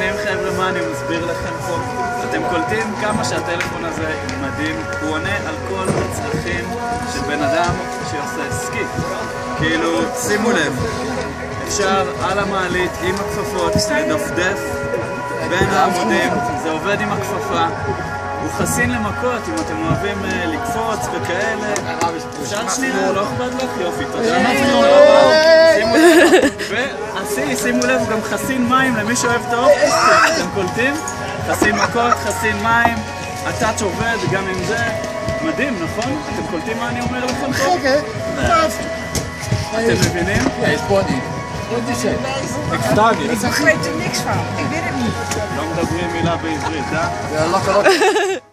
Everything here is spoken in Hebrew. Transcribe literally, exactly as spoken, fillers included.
מבינים חבר'ה מה אני מסביר לכם פה? אתם קולטים כמה שהטלפון הזה מדהים, הוא עונה על כל הצרכים של בן אדם שעושה סקי. כאילו, שימו לב, אפשר על המעלית עם הכפפות לדפדף בין העמודים, זה עובד עם הכפפה. הוא חסין למכות, אם אתם אוהבים לקפוץ וכאלה. אפשר שנייה, לא אכפת לך? יופי, תודה. שימו לב. ועשי, שימו לב, הוא גם חסין מים למי שאוהב את האופס. אתם קולטים? חסין מכות, חסין מים. הטאץ' עובד גם עם זה. מדהים, נכון? אתם קולטים מה אני אומר לכם פה? אתם מבינים? Ik sta niet. Ik weet er niks van. Ik weet het niet. לא מדברים מילה בעברית, אה?